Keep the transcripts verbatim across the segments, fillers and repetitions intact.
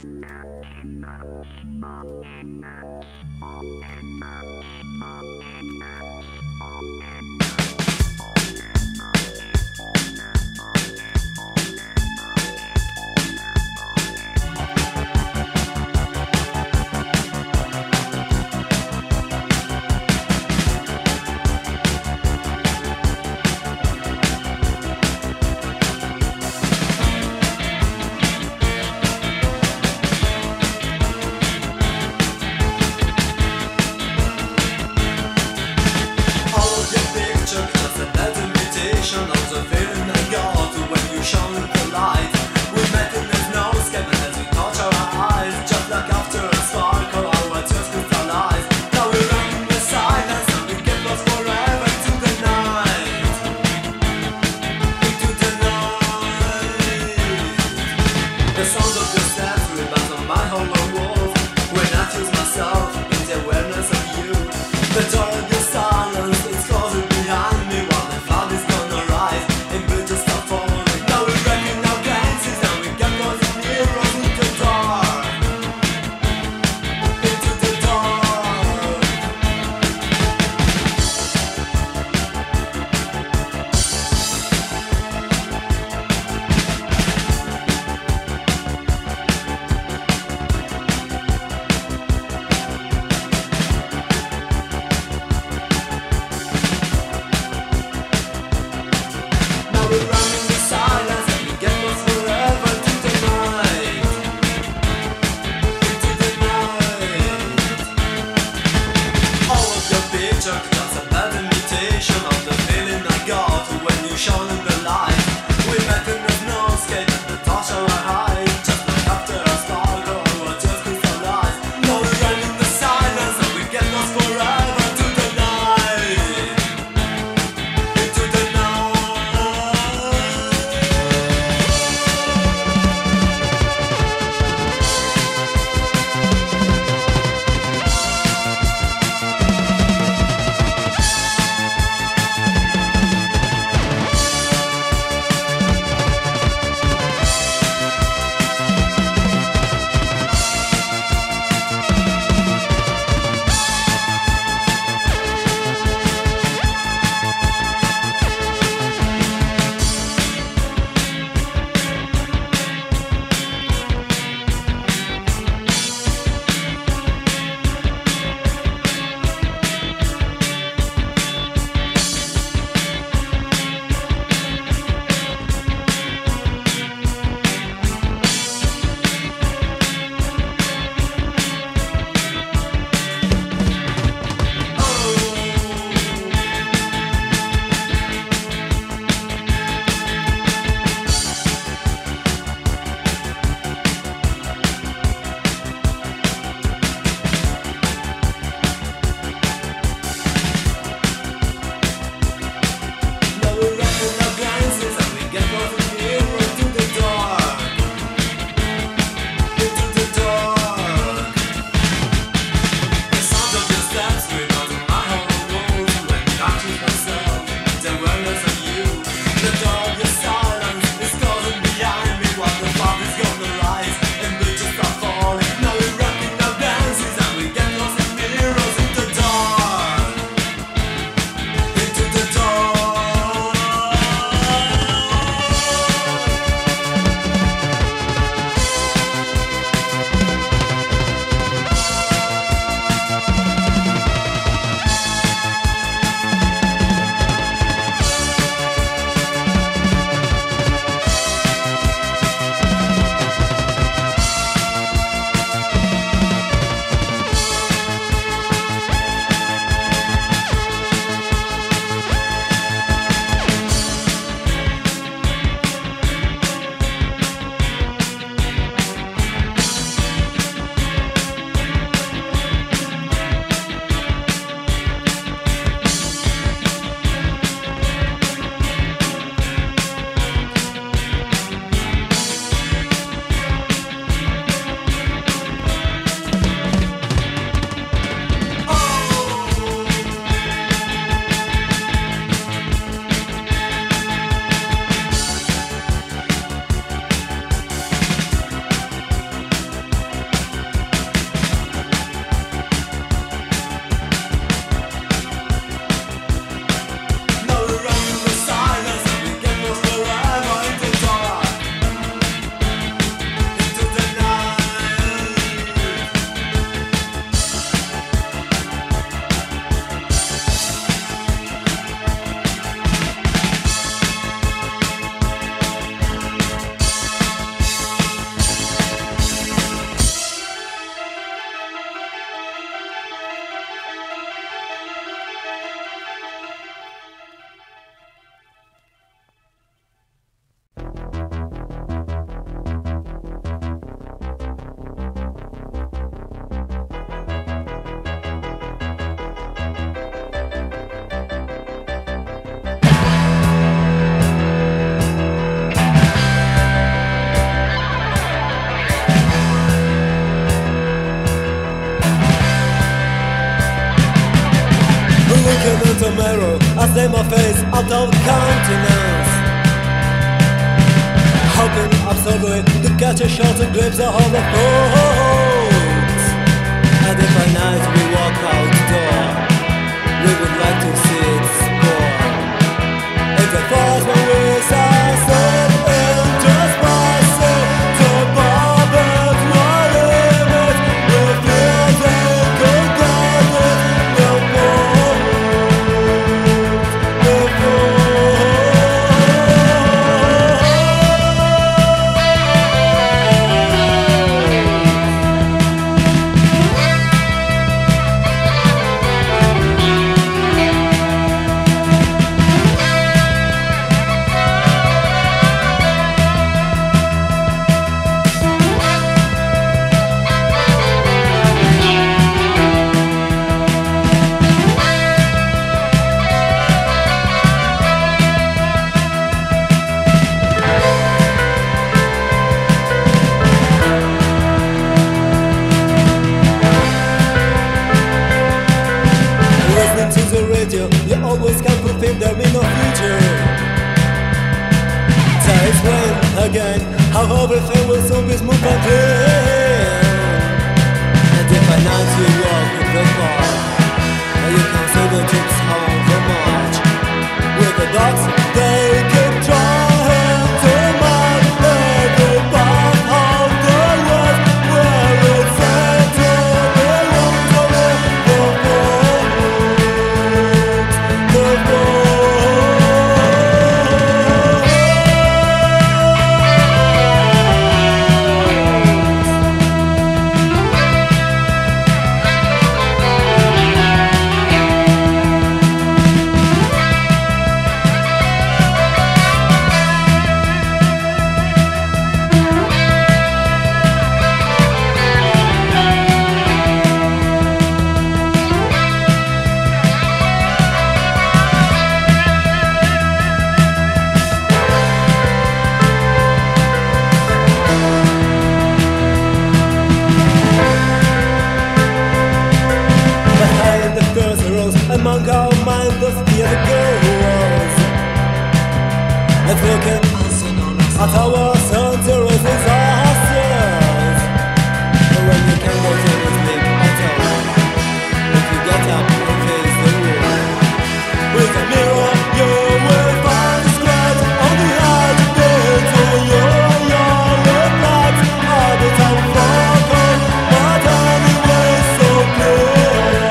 Hold your beer. in my face out of countenance, hoping absolutely to catch a shot and glimpse of the folks. And if at night we walk out the door, we would like to see it score. And the first when we saw it in just passing to Bobbitt, what if it will feel they could get it before, before. You always can fulfill them in the future. Tell explain again how everything will soon be smooth and clear. And if I not you walk with the car, you can see the troops home from March. With the dogs, they keep trying to mark every path how the road where it's set to belong to the among our minds the fear goes. Let's look at, at our sons or disasters. But when you can go to the sleep at all, if you get up and face the world with a mirror, you will find a scratch on the edge of it. So your your reflex all the time forgotten, but anyway so clear.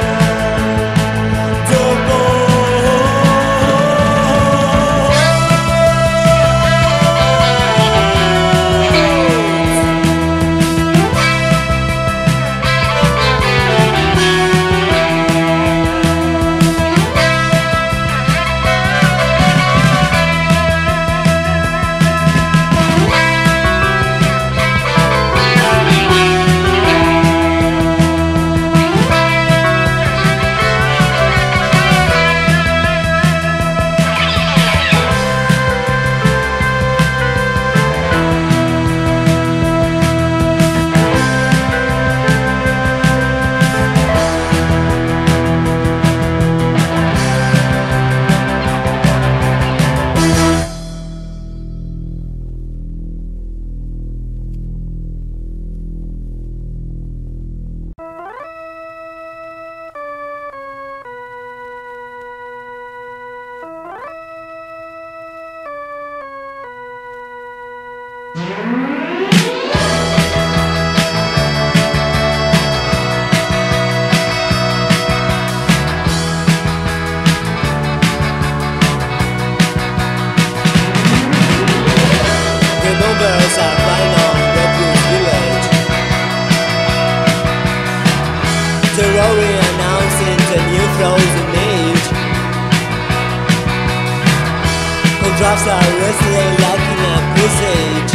Announcing the new frozen age. Drops are whistling like in a presage.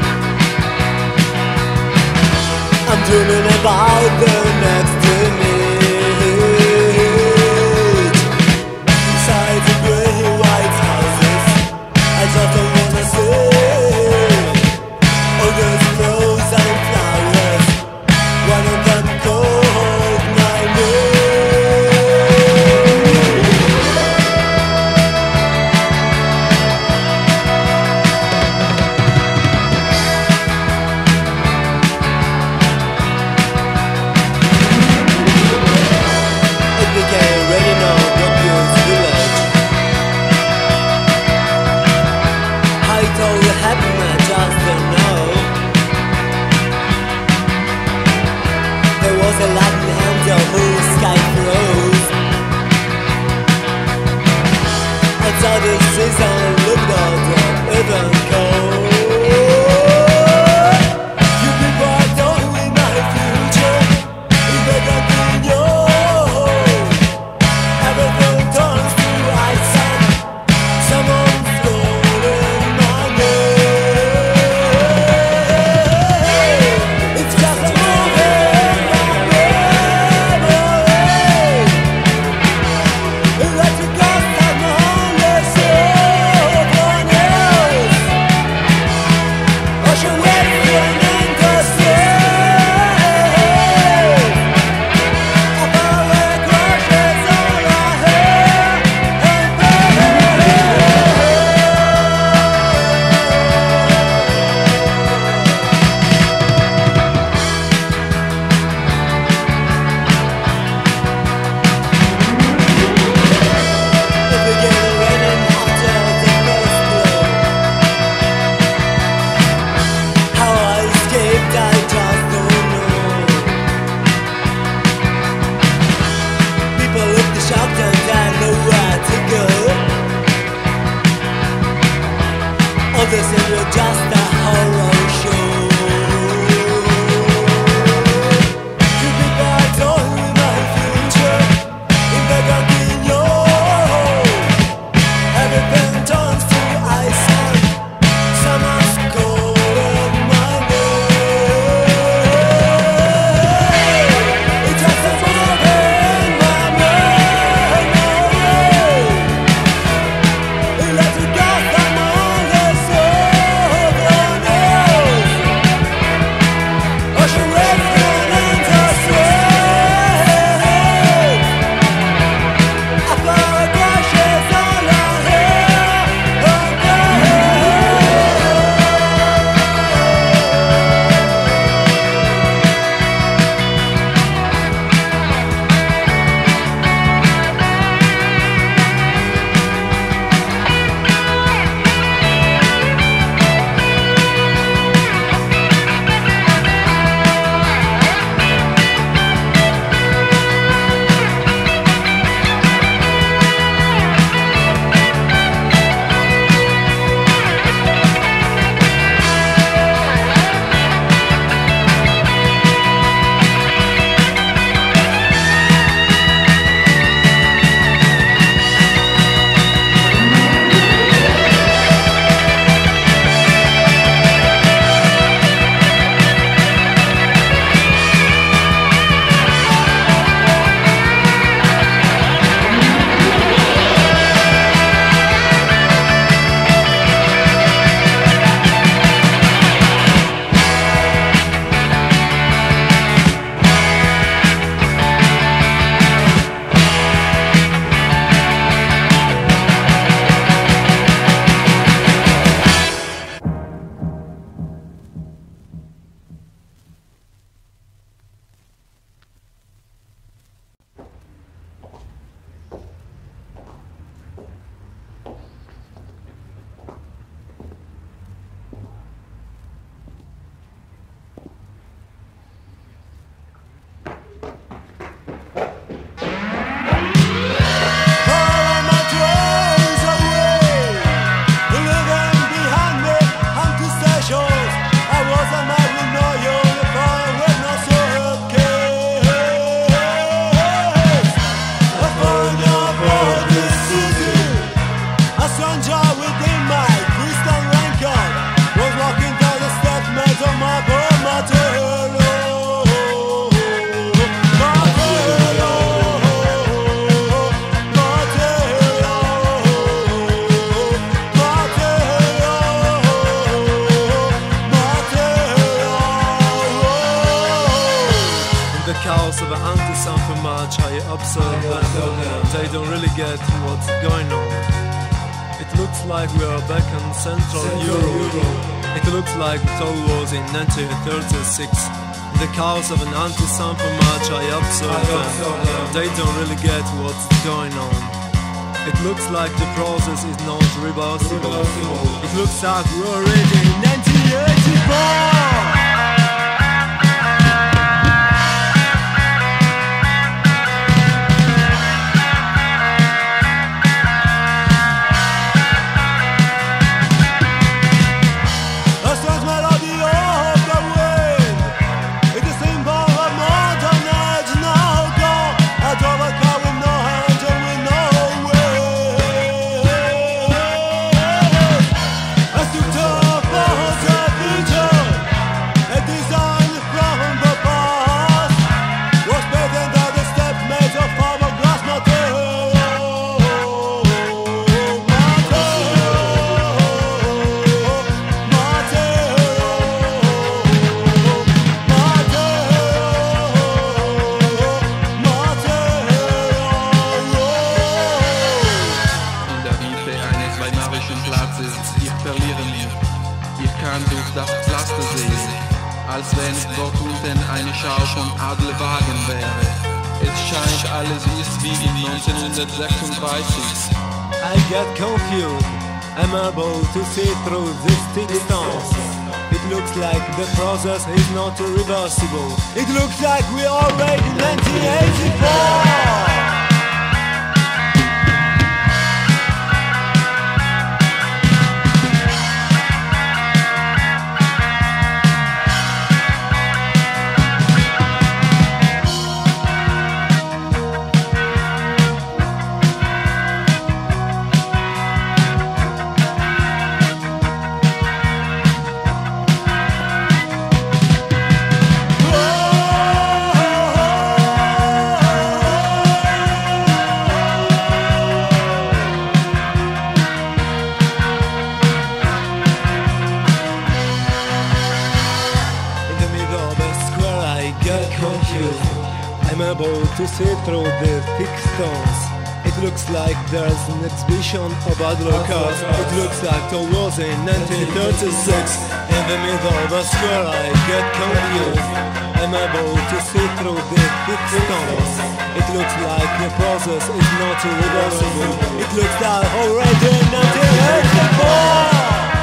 I'm dreaming about the next image. Inside the grey white houses, I just don't wanna see all those frozen flowers. One of them called my name. was a lightning and the whole sky froze. I saw the season looked out the even cold. You people are doing my future, you better continue. Everything turns to ice and someone's stolen my name. It's just a moving my memory. Electric gas and only someone else. Ocean wave running the street. Apollo crashes all I hear and it began raining after the first blow. How I escaped, I just don't know. People looked shocked and didn't know where to go. Others said we're just a horror show. You people are told me my future in the continuo. Everything turns to ice and someone's calling my name. It's just a moving my memory. Electric gas and only someone else. Ocean waves running the street. Apollo crashes all I hear and all my dreams away. Living behind me, empty stations. I was a man with no uniform, with no suitcase. I found your body city. A stranger within my Christian raincoat was walking down the steps, made of my bone material. The chaos of an anti-sample march, I observe them. They don't really get what's going on. It looks like we are back in Central Europe. It looks like the toll was in nineteen thirty-six. In the chaos of an anti-sample march, I observe them. They don't really get what's going on. It looks like the process is not reversible. It looks like we're already in nineteen eighty-four. edle Wagen wäre. Es scheint alles ist wie in neunzehnhundertsechsunddreißig. I get confused, I'm able to see through this thick stones. It looks like the process is not reversible. It looks like we are already in nineteen eighty-four. I'm able to see through the thick stones. It looks like there's an exhibition of other cars. It looks like it was in nineteen thirty-six. In the middle of a square I get confused. I'm able to see through the thick stones. It looks like the process is not reversible. It looks like already in nineteen eighty-four.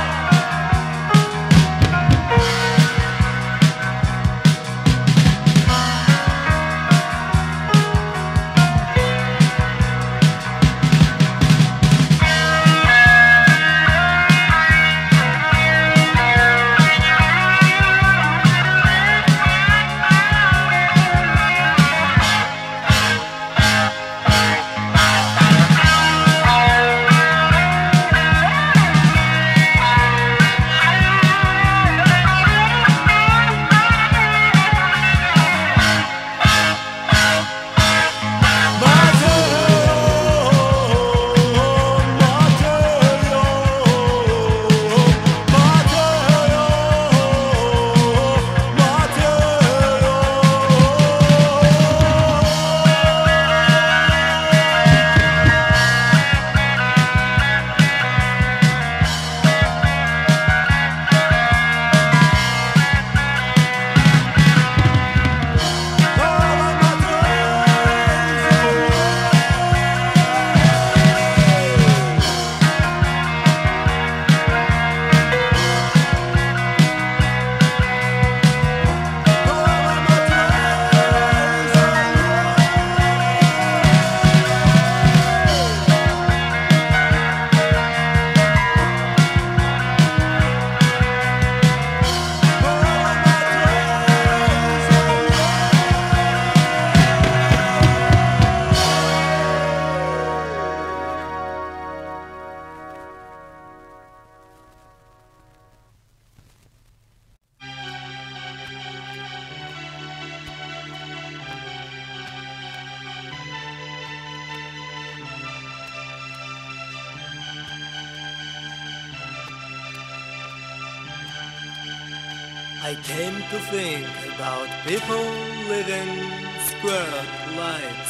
I came to think about people living square lives.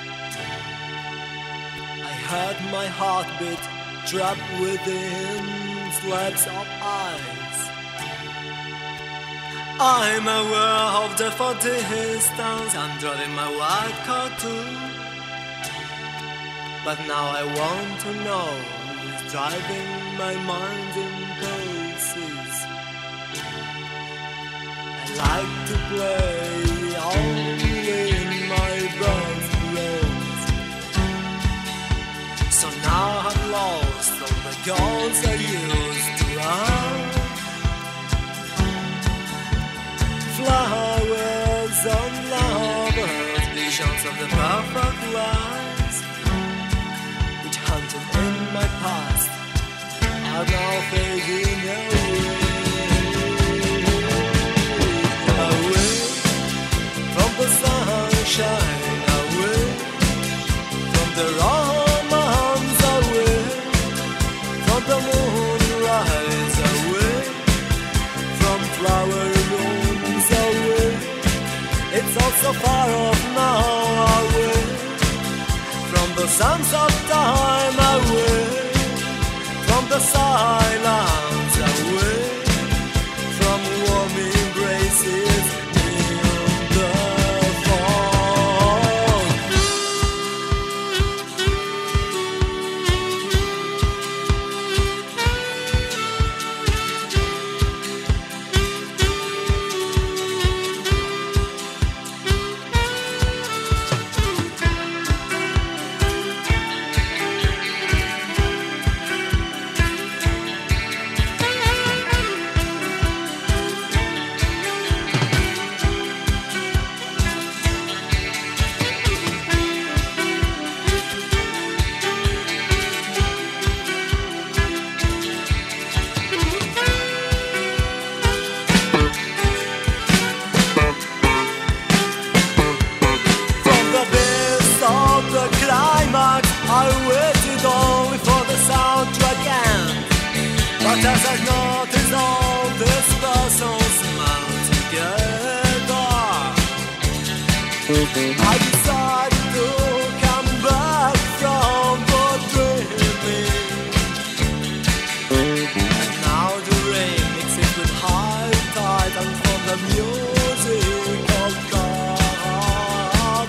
I heard my heartbeat trapped within slabs of ice. I'm aware of the far distance I'm driving my white car to. But now I want to know who's driving my mind in pulses. I like to play only in my brain's clothes. So now I've lost all the goals I used to run. Flowers on lovers, visions of the perfect lives, which hunted in my past are now fading away. The sunshine away from the romance, away from the moonrise, away from flower rooms, away. It's all so far off now, away from the sands of time, away from the silence, away from warm embraces in the I decided to come back from the dreaming, and now the rain mixes with high tide and from the music of God.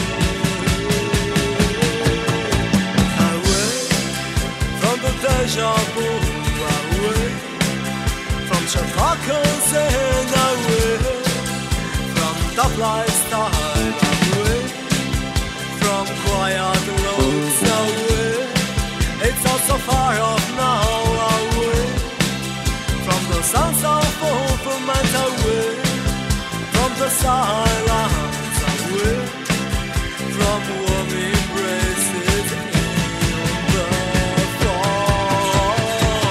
Away from the deja vu, away from Chicago's and away from top lifestyle, away from quiet roads, away. It's all so far off now, away from the sounds of movement, away from the silence, away from warm embraces in the fall.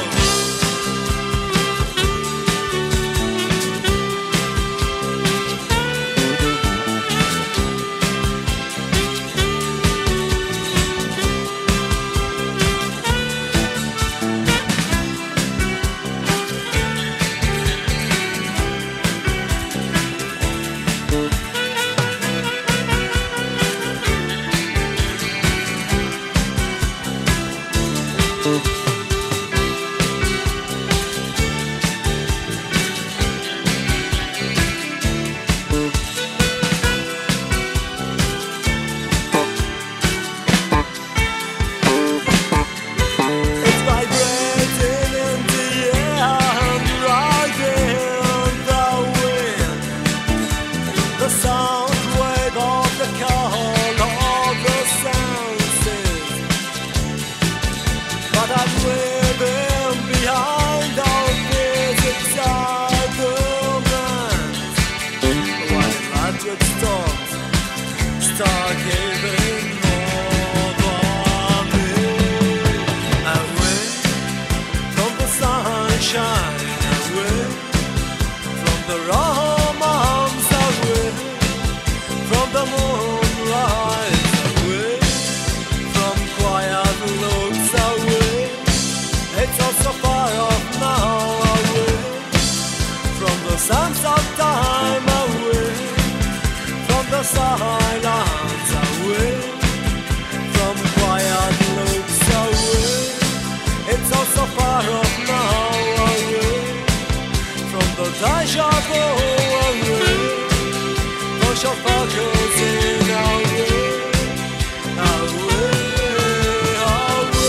It's vibrating in the air and riding the wind. The sound wave of the call of the senses. But I'm living behind all these excitements, while magic storms start giving over me. Away from the sunshine, away from the romance, away from the moonrise, away from quiet looks, away. It's all so far off now, away from the sands of time, away from the silence, away from quiet looks, away. It's all so far off now, away from the deja vu, away from your focusing, away, away, away.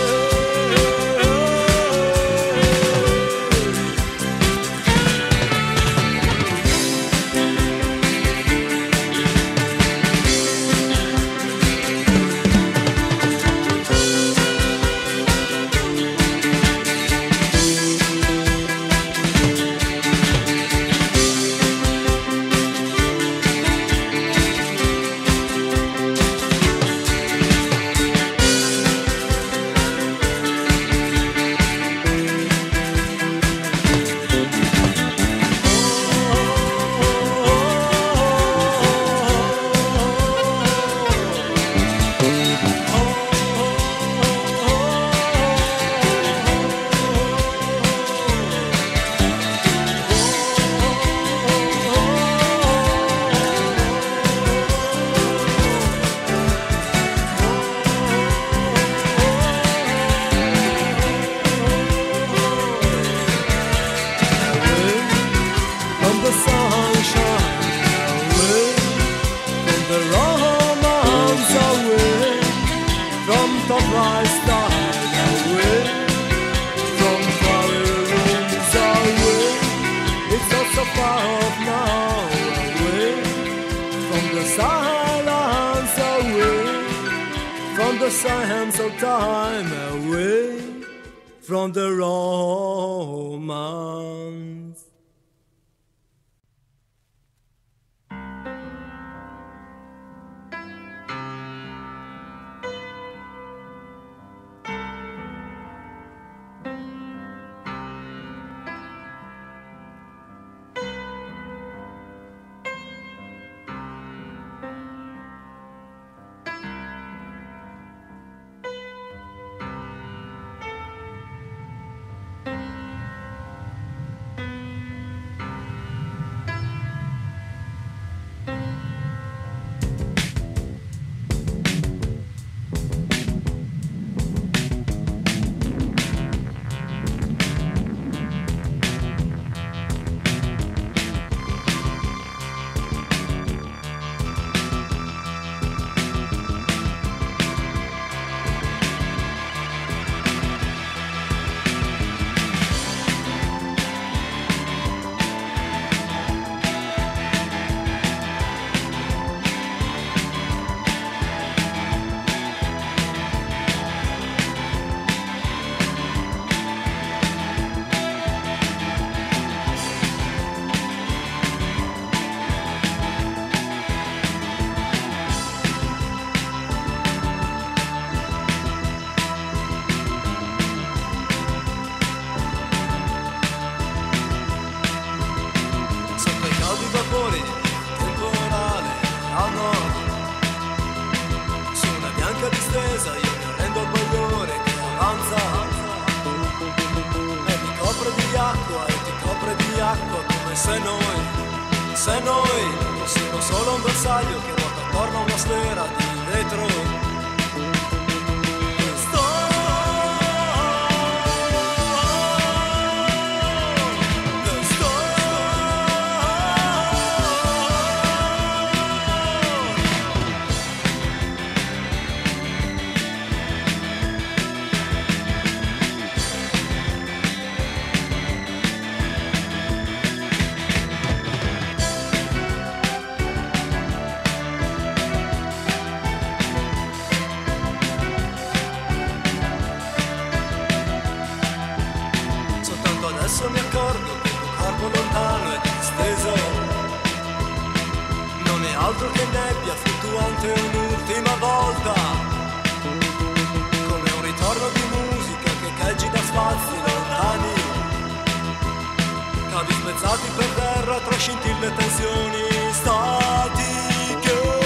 From the sunshine, away from the romance, away from the lifestyle, away from quiet rooms, away. It's not so far off now, away from the silence, away from the sands of time, away from the romance. attesa io mi arrendo al bagliore che avanza e mi copre di acqua e ti copre di acqua, come se noi, se noi fossimo solo un bersaglio che ruota attorno a una sfera di vetro. Adesso mi accorgo che il tuo corpo lontano e disteso non è altro che nebbia fluttuante un'ultima volta, come un ritorno di musica che echeggi da spazi lontani, cavi spezzati per terra tra scintille e tensioni statiche.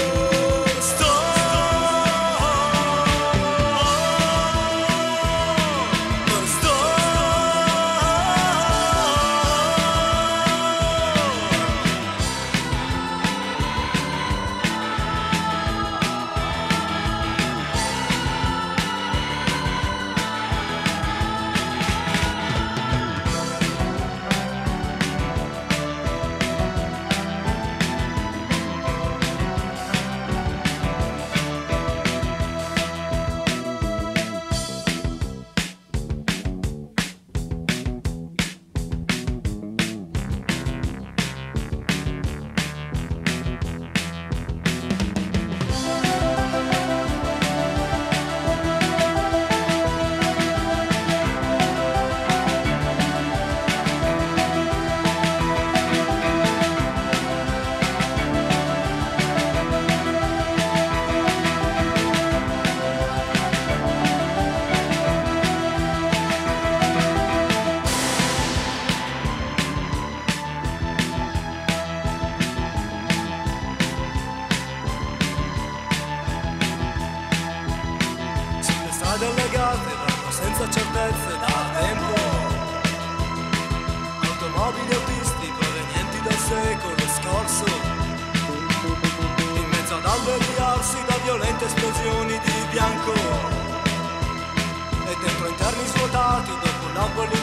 Delegate vanno senza certezze da tempo, automobili e autisti provenienti dal secolo scorso, in mezzo ad alberi arsi da violente esplosioni di bianco, e dentro interni svuotati dopo Napoli